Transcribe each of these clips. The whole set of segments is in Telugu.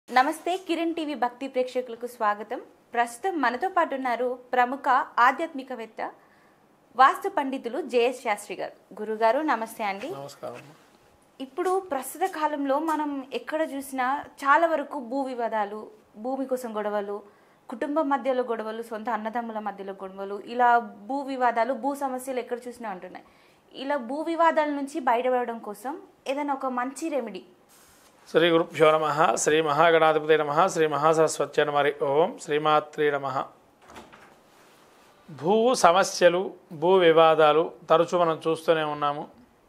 నమస్తే కిరణ్ టీవీ భక్తి ప్రేక్షకులకు స్వాగతం. ప్రస్తుతం మనతో పాటు ఉన్నారు ప్రముఖ ఆధ్యాత్మికవేత్త వాస్తు పండితులు జేఎస్ శాస్త్రి గారు. గురుగారు నమస్తే అండి. నమస్కారం. ఇప్పుడు ప్రస్తుత కాలంలో మనం ఎక్కడ చూసినా చాలా వరకు భూ వివాదాలు, భూమి కోసం గొడవలు, కుటుంబం మధ్యలో గొడవలు, సొంత అన్నదమ్ముల మధ్యలో గొడవలు, ఇలా భూ వివాదాలు, భూ సమస్యలు ఎక్కడ చూసినా ఉంటున్నాయి. ఇలా భూ వివాదాల నుంచి బయటపడడం కోసం ఏదైనా ఒక మంచి రెమెడీ. శ్రీ గురుభ్యో నమ. శ్రీ మహాగణాధిపతి నమ. శ్రీ మహాసరస్వత్య నమ. ఓం శ్రీమాత్రే నమ. భూ సమస్యలు, భూ వివాదాలు తరచూ మనం చూస్తూనే ఉన్నాము.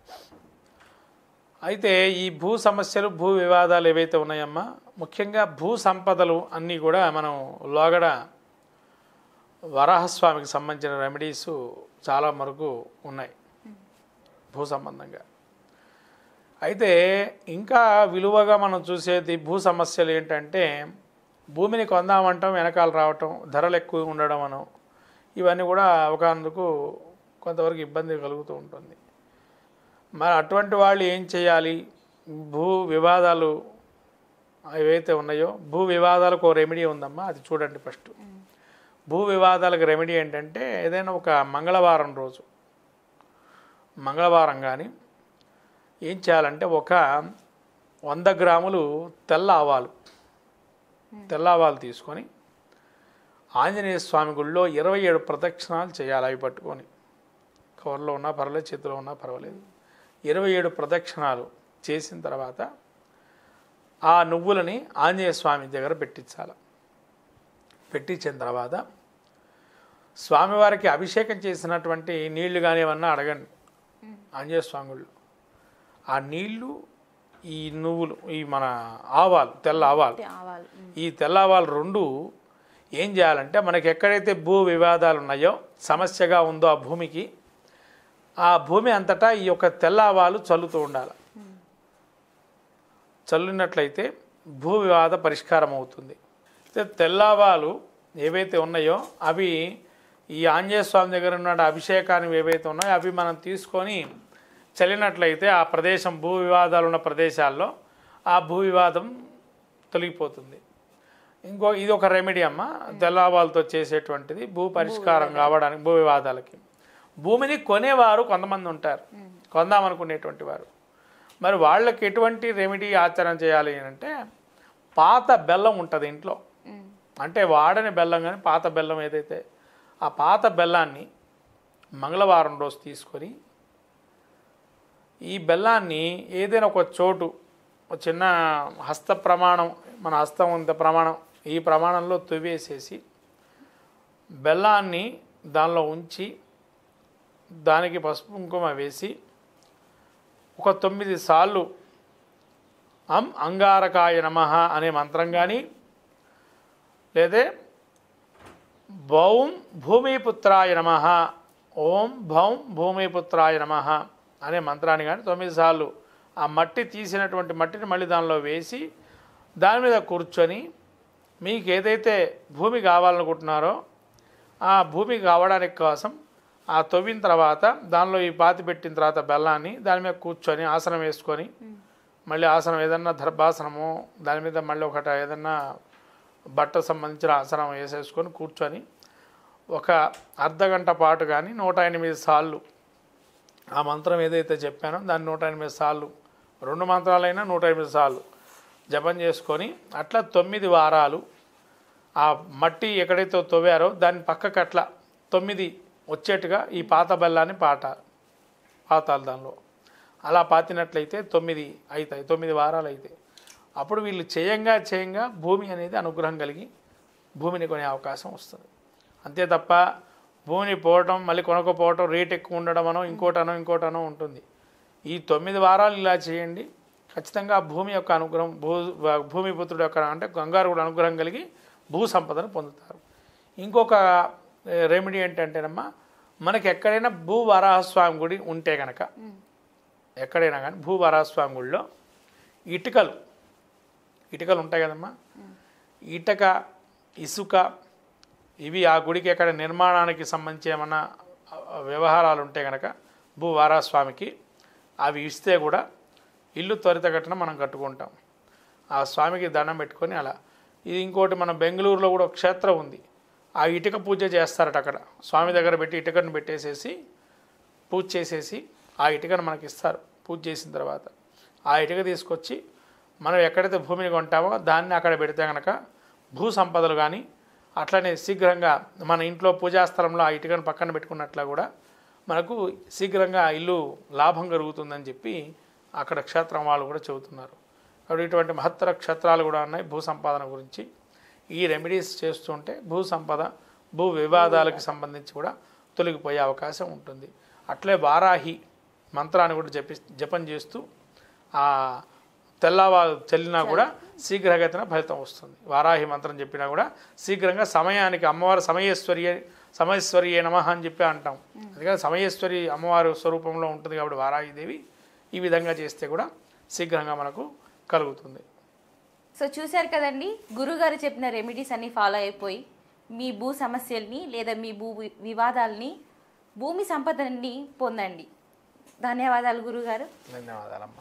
అయితే ఈ భూ సమస్యలు, భూ వివాదాలు ఏవైతే ఉన్నాయమ్మా, ముఖ్యంగా భూ సంపదలు అన్నీ కూడా మనం లోగడ వరాహస్వామికి సంబంధించిన రెమెడీస్ చాలా వరకు ఉన్నాయి భూ సంబంధంగా. అయితే ఇంకా విలువగా మనం చూసేది భూ సమస్యలు ఏంటంటే, భూమిని కొందామంటాం, వెనకాల రావటం, ధరలు ఎక్కువ ఉండడం అనం, ఇవన్నీ కూడా ఒకనందుకు కొంతవరకు ఇబ్బంది కలుగుతూ ఉంటుంది. మరి అటువంటి వాళ్ళు ఏం చేయాలి? భూ వివాదాలు ఏవైతే ఉన్నాయో, భూ వివాదాలకు ఓ రెమెడీ ఉందమ్మా, అది చూడండి. ఫస్ట్ భూ వివాదాలకు రెమెడీ ఏంటంటే, ఏదైనా ఒక మంగళవారం రోజు, మంగళవారం కానీ ఏం చేయాలంటే, ఒక 100 గ్రాములు తెల్ల ఆవాలు తీసుకొని ఆంజనేయ స్వామి గుడిలో 27 ప్రదక్షిణాలు చేయాలి. అవి పట్టుకొని కవర్లో ఉన్నా పర్వాలేదు, చేతిలో ఉన్నా పర్వాలేదు. 27 ప్రదక్షిణాలు చేసిన తర్వాత ఆ నువ్వులని ఆంజనేయ స్వామి దగ్గర పెట్టించాలి. పెట్టించిన తర్వాత స్వామివారికి అభిషేకం చేసినటువంటి నీళ్లు కానీ ఏమన్నా అడగండి ఆంజనేయ స్వామి గుడిలో. ఆ నీళ్లు, ఈ నువ్వులు, ఈ మన ఆవాలు, తెల్ల ఆవాలు, ఈ తెల్ల ఆవాలు రెండు ఏం చేయాలంటే, మనకి ఎక్కడైతే భూ వివాదాలు ఉన్నాయో, సమస్యగా ఉందో ఆ భూమికి, ఆ భూమి అంతటా ఈ యొక్క తెల్ల ఆవాలు చల్లుతూ ఉండాలి. చల్లినట్లయితే భూ వివాద పరిష్కారం అవుతుంది. అయితే తెల్ల ఆవాలు ఏవైతే ఉన్నాయో అవి ఈ ఆంజనేయ స్వామి దగ్గర ఉన్న అభిషేకానికి ఏవైతే ఉన్నాయో అవి మనం తీసుకొని చల్లినట్లయితే ఆ ప్రదేశం, భూ వివాదాలు ఉన్న ప్రదేశాల్లో ఆ భూ వివాదం తొలగిపోతుంది. ఇది ఒక రెమెడీ అమ్మ, తెల్లావాళ్ళతో చేసేటువంటిది భూ పరిష్కారం కావడానికి. భూ వివాదాలకి భూమిని కొనేవారు కొంతమంది ఉంటారు, కొందామనుకునేటువంటి వారు. మరి వాళ్ళకి ఎటువంటి రెమెడీ ఆచరణ చేయాలి అంటే, పాత బెల్లం ఉంటుంది ఇంట్లో, అంటే వాడని బెల్లం కానీ పాత బెల్లం ఏదైతే, ఆ పాత బెల్లాన్ని మంగళవారం రోజు తీసుకొని ఈ బెల్లాన్ని ఏదైనా ఒక చోటు, చిన్న హస్త ప్రమాణం, మన హస్తం ఇంత ప్రమాణం, ఈ ప్రమాణంలో తువ్వేసేసి బెల్లాన్ని దానిలో ఉంచి దానికి పసుపు కుంకుమ వేసి ఒక 9 సార్లు అంగారకాయ నమః అనే మంత్రం కానీ, లేదా భౌం భూమిపుత్రాయ నమః, ఓం భౌం భూమిపుత్రాయ నమః అనే మంత్రాన్ని కానీ 9 సార్లు ఆ మట్టి, తీసినటువంటి మట్టిని మళ్ళీ దానిలో వేసి దాని మీద కూర్చొని మీకు ఏదైతే భూమి కావాలనుకుంటున్నారో ఆ భూమి కావడానికి కోసం ఆ తవ్విన తర్వాత దానిలో ఈ పాతి పెట్టిన తర్వాత బెల్లాన్ని దాని మీద కూర్చొని ఆసనం వేసుకొని, మళ్ళీ ఆసనం ఏదన్నా దర్భాసనము, దాని మీద మళ్ళీ ఒకట ఏదన్నా బట్ట సంబంధించిన ఆసనం వేసేసుకొని కూర్చొని ఒక అర్ధగంట పాటు కానీ 108 సార్లు ఆ మంత్రం ఏదైతే చెప్పానో దాన్ని 108 సార్లు, 2 మంత్రాలైనా 108 సార్లు జపం చేసుకొని అట్లా 9 వారాలు ఆ మట్టి ఎక్కడైతే తవ్వారో దాన్ని పక్కకు అట్లా 9 వచ్చేట్టుగా ఈ పాత బెల్లాన్ని పాతాలు దానిలో అలా పాతినట్లయితే 9 అవుతాయి, 9 వారాలు అవుతాయి. అప్పుడు వీళ్ళు చేయంగా భూమి అనేది అనుగ్రహం కలిగి భూమిని కొనే అవకాశం వస్తుంది. అంతే తప్ప భూమిని పోవటం, మళ్ళీ కొనకపోవటం, రేట్ ఎక్కువ ఉండడం ఇంకోటనో ఉంటుంది. ఈ 9 వారాలు ఇలా చేయండి, ఖచ్చితంగా భూమి యొక్క అనుగ్రహం, భూమిపుత్రుడు యొక్క అంటే గంగారుడు అనుగ్రహం కలిగి భూ సంపదను పొందుతారు. ఇంకొక రెమెడీ ఏంటంటేనమ్మా, మనకి ఎక్కడైనా భూ వరాహస్వామి గుడి ఉంటే కనుక, ఎక్కడైనా కానీ భూ వరాహస్వామి గుడిలో ఇటుకలు ఉంటాయి కదమ్మా, ఇటుక, ఇసుక, ఇవి ఆ గుడికి ఎక్కడ నిర్మాణానికి సంబంధించి ఏమన్నా వ్యవహారాలు ఉంటే కనుక భూ వరాహస్వామికి అవి ఇస్తే కూడా ఇల్లు త్వరితగతిన మనం కట్టుకుంటాం. ఆ స్వామికి దండం పెట్టుకొని అలా. ఇది ఇంకోటి మన బెంగళూరులో కూడా ఒక క్షేత్రం ఉంది. ఆ ఇటుక పూజ చేస్తారట అక్కడ. స్వామి దగ్గర పెట్టి ఇటుకను పెట్టేసేసి పూజ చేసేసి ఆ ఇటుకను మనకి ఇస్తారు. పూజ చేసిన తర్వాత ఆ ఇటుక తీసుకొచ్చి మనం ఎక్కడైతే భూమిని కొంటామో దాన్ని అక్కడ పెడితే కనుక భూ సంపదలు కానీ అట్లనే శీఘ్రంగా మన ఇంట్లో పూజాస్థలంలో ఆ ఇటుకను పక్కన పెట్టుకున్నట్లా కూడా మనకు శీఘ్రంగా ఇల్లు లాభం కలుగుతుందని చెప్పి అక్కడ క్షేత్రం వాళ్ళు కూడా చెబుతున్నారు. కాబట్టి ఇటువంటి మహత్తర క్షేత్రాలు కూడా ఉన్నాయి భూ సంపాదన గురించి. ఈ రెమెడీస్ చేస్తుంటే భూ సంపద భూ వివాదాలకు సంబంధించి కూడా తొలగిపోయే అవకాశం ఉంటుంది. అట్లే వారాహి మంత్రాన్ని కూడా జపం చేస్తూ ఆ తెల్లవారు చల్లినా కూడా శీఘ్రగతిన ఫలితం వస్తుంది. వారాహి మంత్రం చెప్పినా కూడా శీఘ్రంగా సమయానికి అమ్మవారు సమయేశ్వరి నమః అని చెప్పి అంటాం. అందుకని సమయేశ్వరి అమ్మవారు స్వరూపంలో ఉంటుంది కాబట్టి వారాహిదేవి ఈ విధంగా చేస్తే కూడా శీఘ్రంగా మనకు కలుగుతుంది. సో చూశారు కదండి, గురుగారు చెప్పిన రెమెడీస్ అన్నీ ఫాలో అయిపోయి మీ భూ సమస్యల్ని లేదా మీ భూ వివాదాలని భూమి సంపదని పొందండి. ధన్యవాదాలు గురుగారు. ధన్యవాదాలమ్మా.